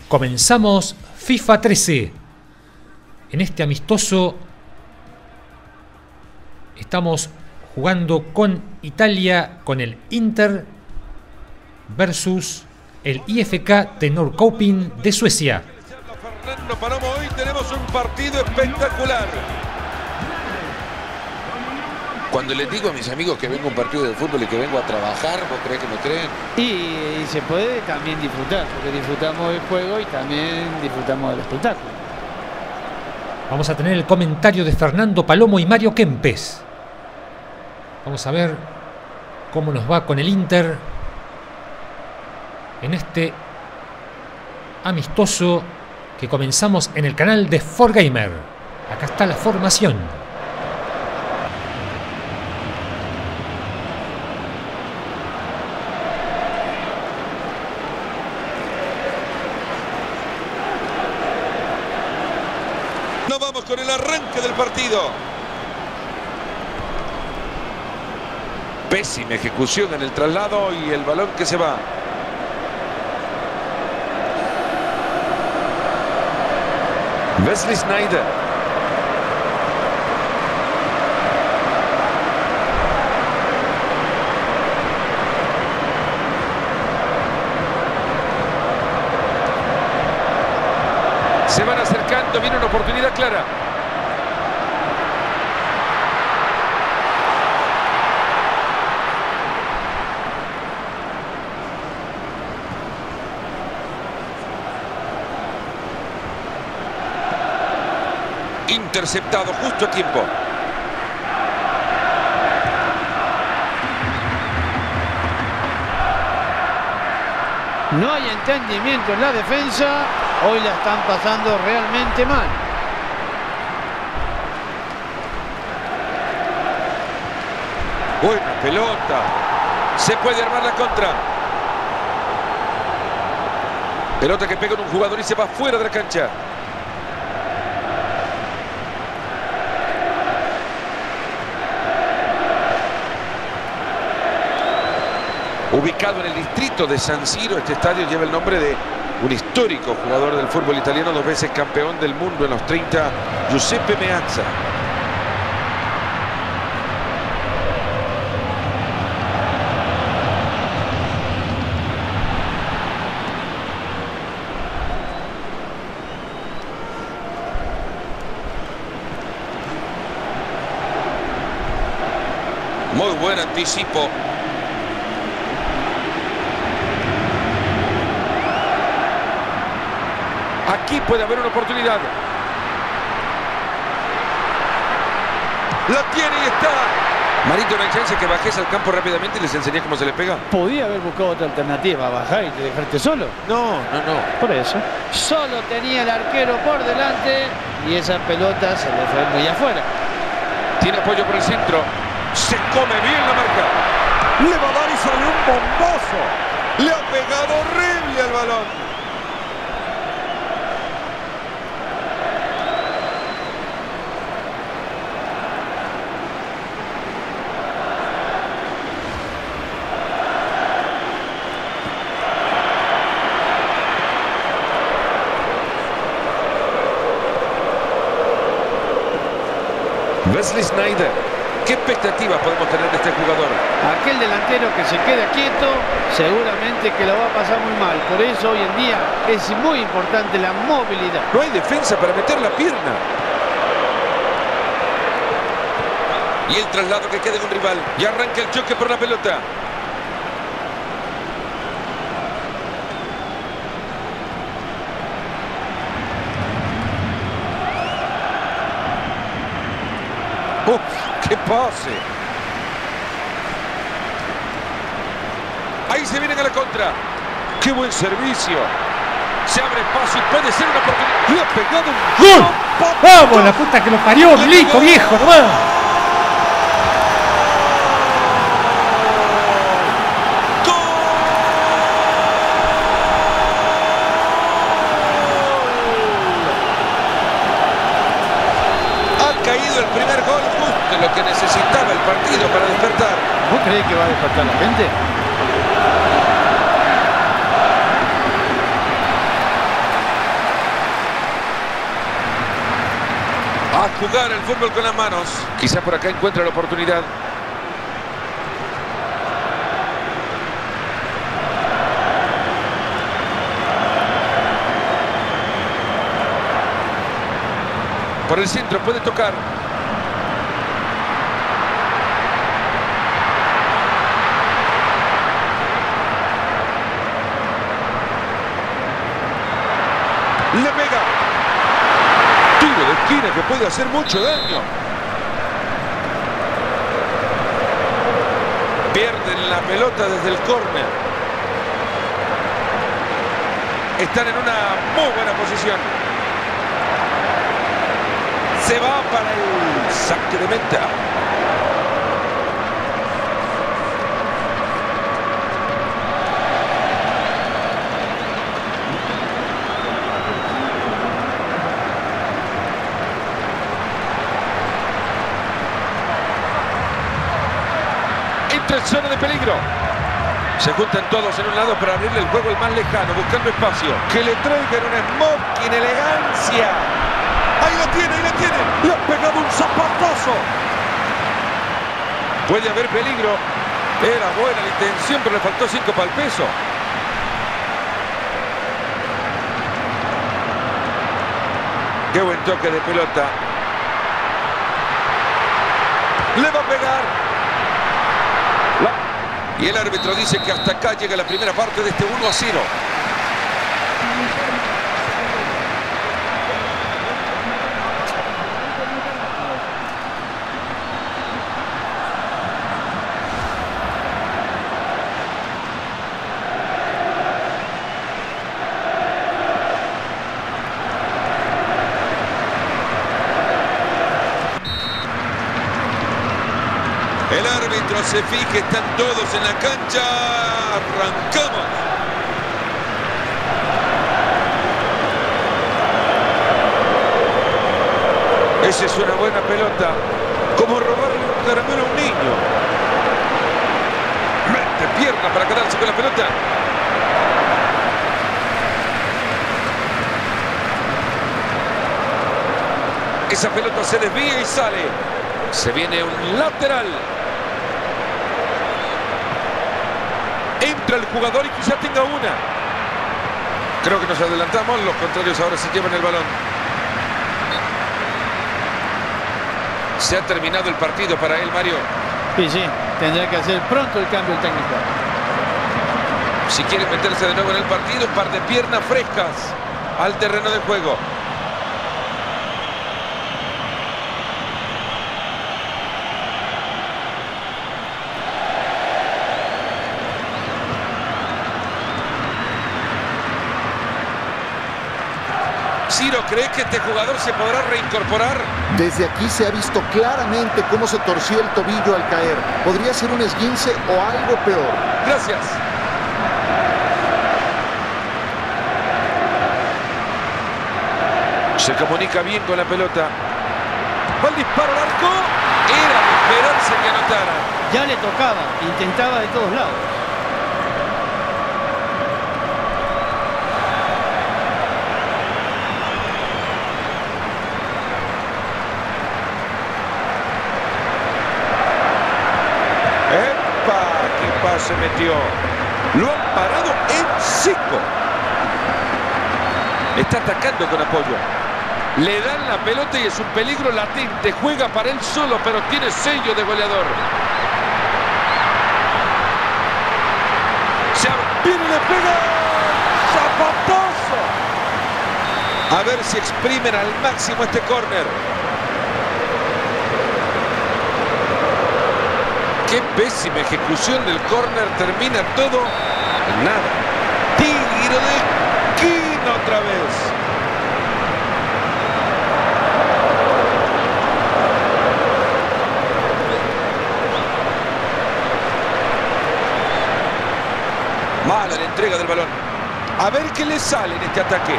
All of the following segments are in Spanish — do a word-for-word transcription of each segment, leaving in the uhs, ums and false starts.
Comenzamos FIFA trece. En este amistoso estamos jugando con Italia, con el Inter versus el I F K Norrköping de Suecia. Fernando Palomo, hoy tenemos un partido espectacular. Cuando les digo a mis amigos que vengo a un partido de fútbol y que vengo a trabajar, ¿vos creés que me creen? Y, y se puede también disfrutar, porque disfrutamos del juego y también disfrutamos del espectáculo. Vamos a tener el comentario de Fernando Palomo y Mario Kempes. Vamos a ver cómo nos va con el Inter en este amistoso que comenzamos en el canal de cuatro Gamer. Acá está la formación. Nos vamos con el arranque del partido. Pésima ejecución en el traslado y el balón que se va. Wesley Sneijder. Se van acercando, viene una oportunidad clara. Interceptado justo a tiempo. No hay entendimiento en la defensa. Hoy la están pasando realmente mal. Buena pelota. Se puede armar la contra. Pelota que pega en un jugador y se va fuera de la cancha. Ubicado en el distrito de San Siro, este estadio lleva el nombre de un histórico jugador del fútbol italiano, dos veces campeón del mundo en los treinta, Giuseppe Meazza. Muy buen anticipo. Aquí puede haber una oportunidad. La tiene y está. Marito, ¿no hay chance que bajes al campo rápidamente y les enseñé cómo se le pega? Podía haber buscado otra alternativa, bajar y dejarte solo. No, no, no. Por eso. Solo tenía el arquero por delante y esa pelota se le fue muy afuera. Tiene apoyo por el centro. Se come bien la marca. Le va a dar y salió un bombazo. Le ha pegado horrible al balón. Wesley Sneijder. ¿Qué expectativas podemos tener de este jugador? Aquel delantero que se queda quieto, seguramente que lo va a pasar muy mal. Por eso hoy en día es muy importante la movilidad. No hay defensa para meter la pierna. Y el traslado que queda en un rival. Y arranca el choque por la pelota. ¡Uf! ¡Qué pase! Ahí se vienen a la contra. ¡Qué buen servicio! Se abre paso y puede ser una oportunidad. ¡Le ha pegado un ¡Gol! ¡Vamos, la puta que lo parió! ¡Milico, viejo, nomás! El primer gol, justo lo que necesitaba el partido para despertar. ¿Vos creés que va a despertar la gente? jugar el fútbol con las manos. Quizás por acá encuentre la oportunidad. Por el centro puede tocar. Le pega. Tiro de esquina que puede hacer mucho daño. Pierden la pelota desde el córner. Están en una muy buena posición. Se va para el saque de meta. Entra en zona de peligro. Se juntan todos en un lado para abrirle el juego al más lejano, buscando espacio. Que le traigan una smoking elegancia. Ahí lo tiene, ahí lo tiene. Le ha pegado un zapatazo. Puede haber peligro. Era buena la intención, pero le faltó cinco para el peso. Qué buen toque de pelota. Le va a pegar. La... Y el árbitro dice que hasta acá llega la primera parte de este uno a cero. El árbitro se fija, están todos en la cancha. Arrancamos. Esa es una buena pelota. Como robarle un caramelo a un niño. Mete pierna para quedarse con la pelota. Esa pelota se desvía y sale. Se viene un lateral. Entra el jugador y quizá tenga una. Creo que nos adelantamos. Los contrarios ahora se llevan el balón. Se ha terminado el partido para él, Mario. Sí, sí. Tendrá que hacer pronto el cambio técnico. Si quiere meterse de nuevo en el partido, un par de piernas frescas al terreno de juego. Ciro, ¿cree que este jugador se podrá reincorporar? Desde aquí se ha visto claramente cómo se torció el tobillo al caer. Podría ser un esguince o algo peor. Gracias. Se comunica bien con la pelota. Va el disparo al arco. Era de esperarse que anotara. Ya le tocaba. Intentaba de todos lados. Se metió. Lo han parado en seco. Está atacando con apoyo. Le dan la pelota y es un peligro latente. Juega para él solo, pero tiene sello de goleador. Se viene y le pega. ¡Zapatazo! A ver si exprimen al máximo este córner. Qué pésima ejecución del córner. Termina todo en nada. Tiro de esquina otra vez. Mala la entrega del balón. A ver qué le sale en este ataque.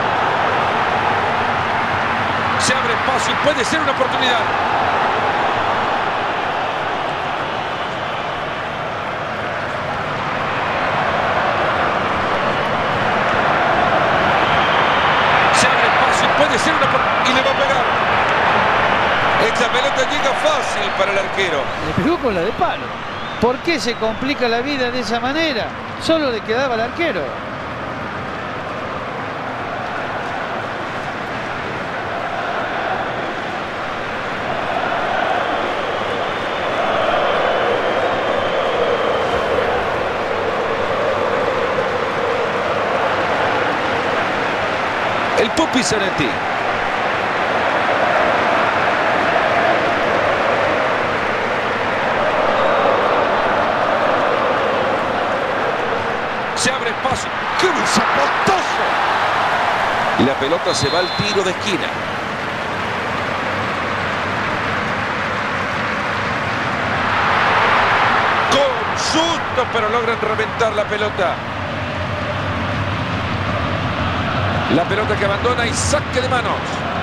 Se abre espacio y puede ser una oportunidad. Puede ser una... y le va a pegar. La pelota llega fácil para el arquero. Le pegó con la de palo. ¿Por qué se complica la vida de esa manera? Solo le quedaba al arquero. El Pupi Zanetti. Se abre espacio. ¡Qué buen zapatazo! Y la pelota se va al tiro de esquina. Con susto, pero logran reventar la pelota. La pelota que abandona y saque de manos.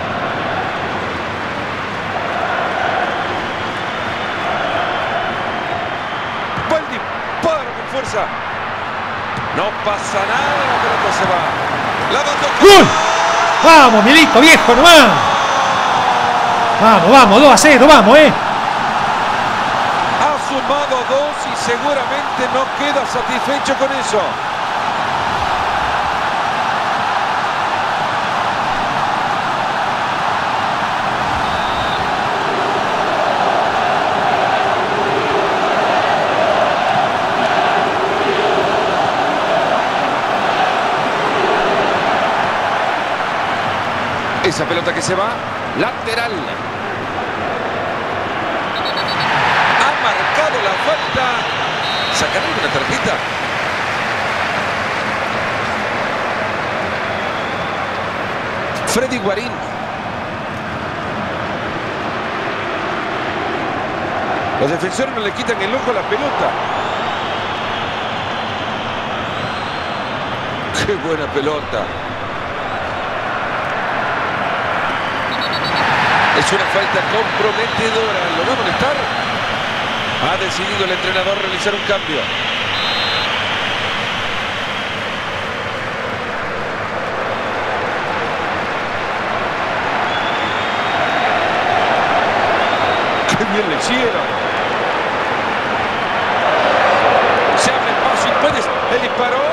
Buen disparo con fuerza. No pasa nada, la pelota se va. La va a tocar. ¡Gol! ¡Vamos, Milito, viejo, nomás! Vamos, vamos, dos a cero, vamos, eh. Ha sumado dos y seguramente no queda satisfecho con eso. Esa pelota que se va, lateral. Ha marcado la falta. ¿Sacarán una tarjeta? Freddy Guarín. Los defensores no le quitan el ojo a la pelota. ¡Qué buena pelota! Es una falta comprometedora. ¿Lo va a molestar? Ha decidido el entrenador realizar un cambio. ¡Qué bien le hicieron! Se abre espacio y puede... El disparo.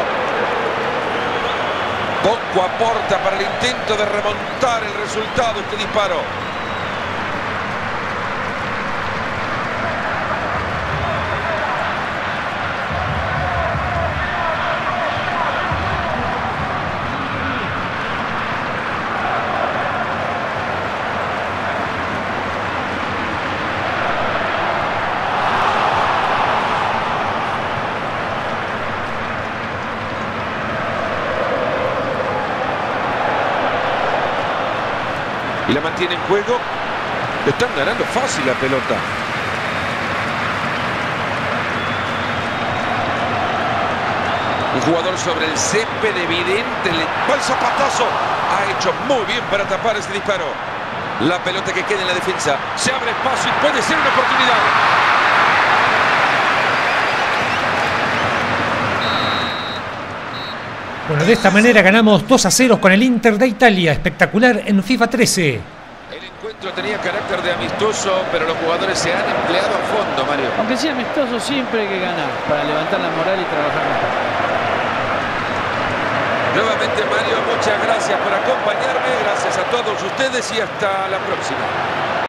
Poco aporta para el intento de remontar el resultado este disparo. Y la mantiene en juego. Le están ganando fácil la pelota. Un jugador sobre el césped evidente. Le va el zapatazo. Ha hecho muy bien para tapar ese disparo. La pelota que queda en la defensa. Se abre espacio y puede ser una oportunidad. Bueno, de esta manera ganamos dos a cero con el Inter de Italia. Espectacular en FIFA trece. El encuentro tenía carácter de amistoso, pero los jugadores se han empleado a fondo, Mario. Aunque sea amistoso, siempre hay que ganar para levantar la moral y trabajar mejor. Nuevamente, Mario, muchas gracias por acompañarme. Gracias a todos ustedes y hasta la próxima.